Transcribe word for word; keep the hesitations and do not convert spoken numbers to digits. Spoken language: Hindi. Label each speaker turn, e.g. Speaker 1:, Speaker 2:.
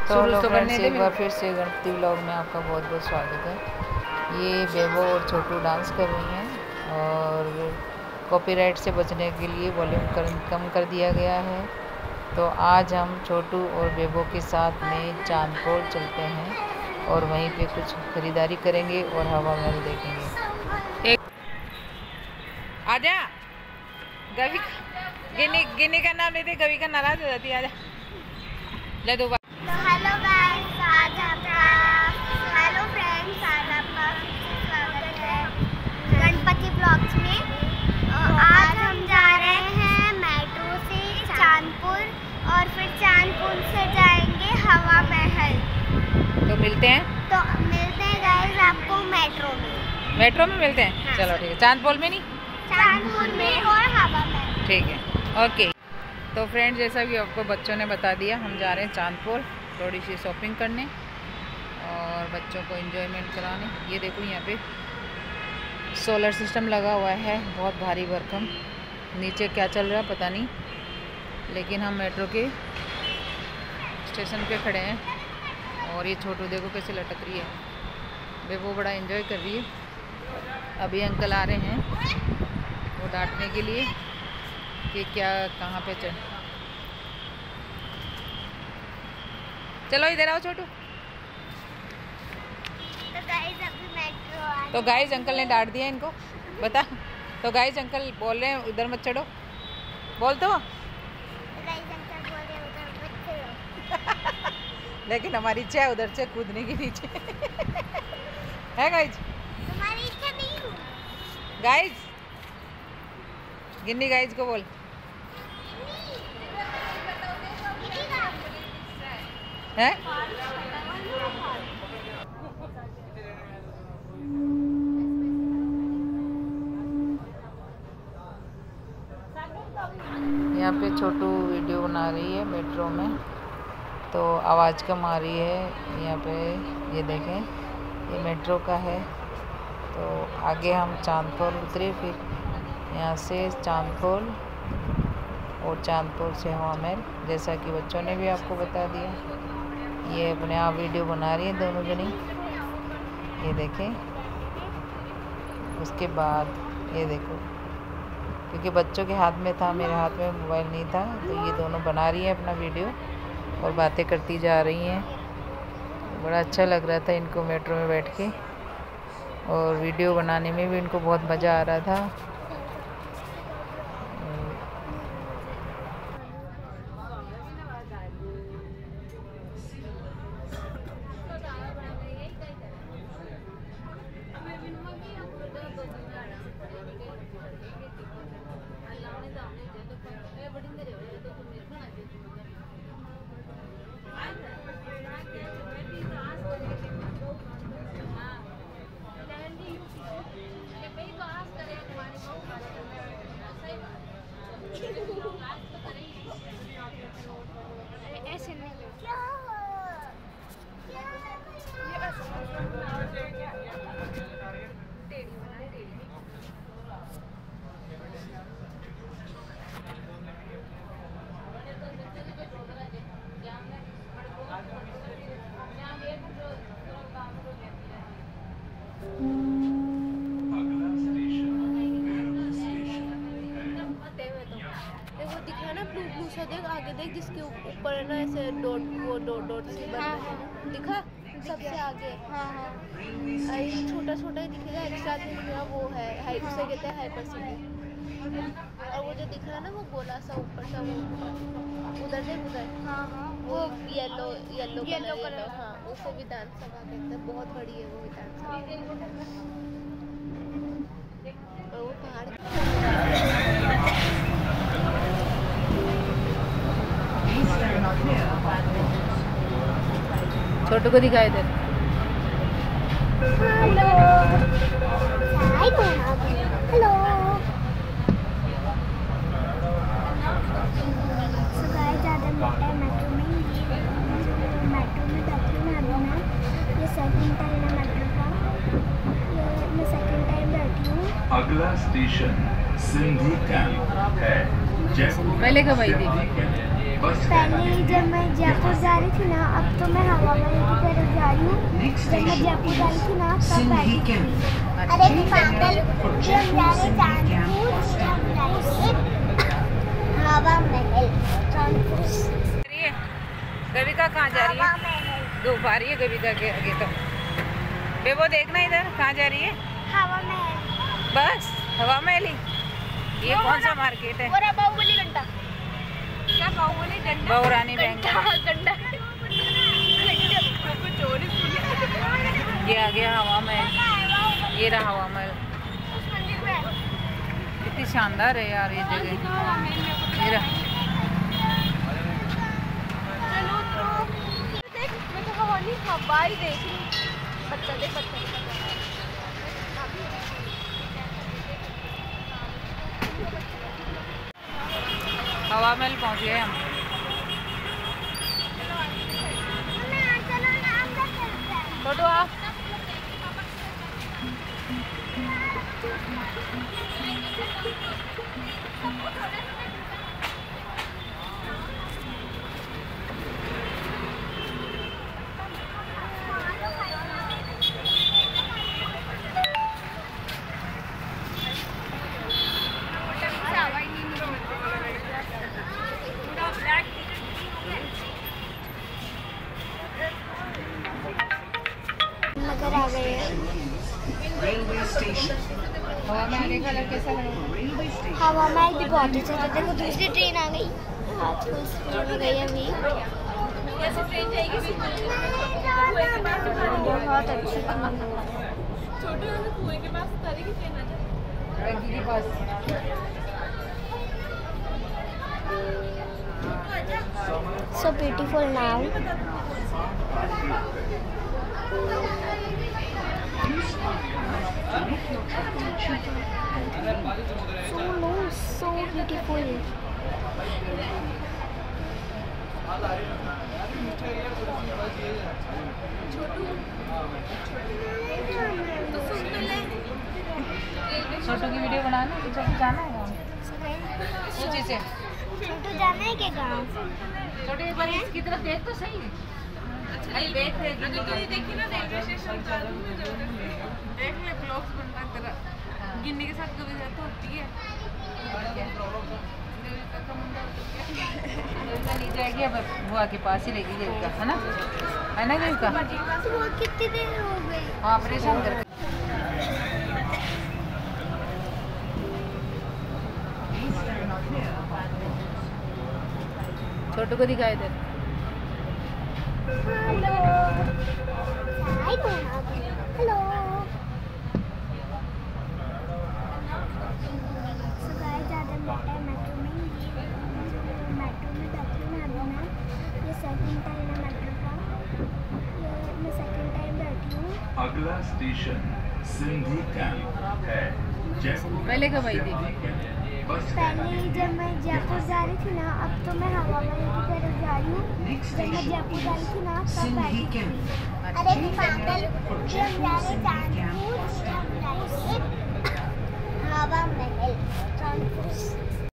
Speaker 1: तो हेलो फ्रेंड्स, एक बार फिर से गणपति व्लॉग में आपका बहुत बहुत स्वागत है। ये बेबो और छोटू डांस कर रही हैं और कॉपीराइट से बचने के लिए वॉल्यूम कम कर दिया गया है। तो आज हम छोटू और बेबो के साथ में चांदपोल चलते हैं और वहीं पे कुछ खरीदारी करेंगे और हवा महल देखेंगे। एक आजा गवी गिनी गिनी का नाम लेते, गवी का नाराज हो जाती है। आजा ले दो बार।
Speaker 2: हेलो गाइस, आज आपका हेलो फ्रेंड्स, आज आपका स्वागत है गणपति ब्लॉग्स में। आज हम जा रहे हैं मेट्रो से चांदपुर और फिर चांदपुर से जाएंगे हवा महल।
Speaker 1: तो मिलते हैं
Speaker 2: तो मिलते हैं गाइस आपको मेट्रो में।
Speaker 1: मेट्रो में मिलते हैं।
Speaker 2: हाँ।
Speaker 1: चलो ठीक है, चांदपोल में नहीं,
Speaker 2: चांदपुर में और हवा महल।
Speaker 1: ठीक है, ओके। तो फ्रेंड, जैसा कि आपको बच्चों ने बता दिया, हम जा रहे हैं चांदपोल थोड़ी सी शॉपिंग करने और बच्चों को एंजॉयमेंट कराने। ये देखो यहाँ पे सोलर सिस्टम लगा हुआ है, बहुत भारी भरकम। नीचे क्या चल रहा है पता नहीं, लेकिन हम मेट्रो के स्टेशन पे खड़े हैं और ये छोटू देखो कैसे लटक रही है। वे वो बड़ा एंजॉय कर रही है। अभी अंकल आ रहे हैं वो डांटने के लिए कि क्या कहाँ पे चल। चलो इधर आओ छोटू।
Speaker 2: तो गाइस अभी मेट्रो आ
Speaker 1: तो गाइस अंकल ने डांट दिया इनको, बता। तो गाइस अंकल बोल रहे हैं उधर मत चढ़ो, बोल तो।
Speaker 2: गाइस अंकल बोल रहे हैं उधर मत चलो।
Speaker 1: लेकिन हमारी इच्छा है उधर से कूदने की नीचे। है गाइस?
Speaker 2: तुम्हारी इच्छा नहीं हुई।
Speaker 1: गाइस गिन्नी गाइस को बोल। है यहाँ पे छोटू वीडियो बना रही है मेट्रो में, तो आवाज़ कम आ रही है यहाँ पे। ये देखें, ये मेट्रो का है। तो आगे हम चांदपोल उतरे, फिर यहाँ से चांदपोल और चांदपोल से हवा महल, जैसा कि बच्चों ने भी आपको बता दिया। ये अपने आप वीडियो बना रही हैं दोनों जनी, ये देखें। उसके बाद ये देखो, क्योंकि बच्चों के हाथ में था, मेरे हाथ में मोबाइल नहीं था, तो ये दोनों बना रही हैं अपना वीडियो और बातें करती जा रही हैं। बड़ा अच्छा लग रहा था इनको मेट्रो में बैठ के, और वीडियो बनाने में भी इनको बहुत मज़ा आ रहा था।
Speaker 2: ऐसे नहीं।
Speaker 3: वो दिख रहा है ना ब्लू ब्लू सा, देख आगे देख, जिसके ऊपर है ना ऐसे डॉट, वो डॉट डॉट से बना है। दिखा सबसे आगे। हाँ हाँ, छोटा छोटा ही दिखेगा, एक्स्ट्रा दिखेगा, वो है हाई, उसे कहते हैं हाइपर सिटी। और वो जो दिख रहा है ना वो गोला सा ऊपर सा, वो उधर देख उधर। हाँ हाँ, वो येलो येलो येलो कलर। हाँ, उसे विधानसभा कहते हैं, बहुत बड़ी है वो विधानसभा। और वो पहाड़
Speaker 1: छोटू को दिखाई दे।
Speaker 2: Hello hello. सो गाइस, ज़्यादा मिलता है मेट्रो में। ये मेट्रो में बैठी हूँ मैं अभी। मैं ये सेकंड टाइम है मेट्रो का, ये मैं सेकंड टाइम बैठी हूँ।
Speaker 4: अगला स्टेशन सिंधु कैंप है।
Speaker 1: पहले कब आई थी?
Speaker 2: पहले जब मैं जयपुर जा रही थी ना, अब तो मैं हवा महल की तरफ जा रही हूँ। जब मैं जयपुर जा रही थी ना तब बैठी थी। अरे पागल, जब जा रहे कानपुर हवा महल कानपुर।
Speaker 1: कविता कहाँ जा रही है? धूप आ रही है कविता के आगे तो। बेबो देखना इधर, कहाँ जा रही है?
Speaker 2: हवा महल।
Speaker 1: बस हवा महल ही? ये कौन सा मार्केट है?
Speaker 3: बाहुबली घंटा। क्या बाहुबली घंटा?
Speaker 1: बहुरानी बैंक।
Speaker 3: घंटा।
Speaker 1: ये आ गया हवा महल। ये रहा हवा महल। कितनी शानदार है यार ये जगह। ये रहा।
Speaker 3: हवा ही देख रही। बच्चा देख बच्चा।
Speaker 1: हवा महल पहुंच गए हम। छोटू आ।
Speaker 2: नगर आ गए हैं।
Speaker 1: हवा महल का कलर कैसा लगा?
Speaker 2: हवा महल भी बहुत अच्छा था। देखो दूसरी ट्रेन आ गई। आज को ट्रेन गई अभी। बहुत अच्छी थी।
Speaker 1: के पास
Speaker 2: So beautiful now. So nice, so beautiful.
Speaker 1: छोटू की वीडियो बनाना है। छोटू जाना है गाँव? ऊँची से
Speaker 2: छोटू जाना है क्या गाँव?
Speaker 1: छोटू एक बार इसकी तरफ देख तो सही। अरे देख देख तो ये देखी ना रेलवे स्टेशन चालू है जो देख ले ब्लॉग्स बनना तेरा गिन्नी के साथ कभी जाता होती है। नीचे आएगी अब बुआ के पास ही रहेगी देविका, है ना? है ना देविका?
Speaker 2: वो कितनी देर हो गई?
Speaker 1: ऑपरेशन कर छोटू को दिखाई दे।
Speaker 2: Hello hello hello. So guys आज हम बैठे हैं मेट्रो में। मेट्रो में बैठी हूँ अभी मैं। ये सेकंड टाइम है मेट्रो का। ये मैं सेकंड टाइम बैठी हूँ।
Speaker 4: अगला स्टेशन सिंधी कैंप है। जयपुर
Speaker 1: पहले कब आई थी?
Speaker 2: पहले जब मैं जयपुर जा रही थी ना, अब तो मैं हवा महल की तरफ जा रही हूँ। जब मैं जयपुर जा रही थी ना तब बैठी थी। अरे पागल, जब जा रहे कानपुर हवा महल कानपुर।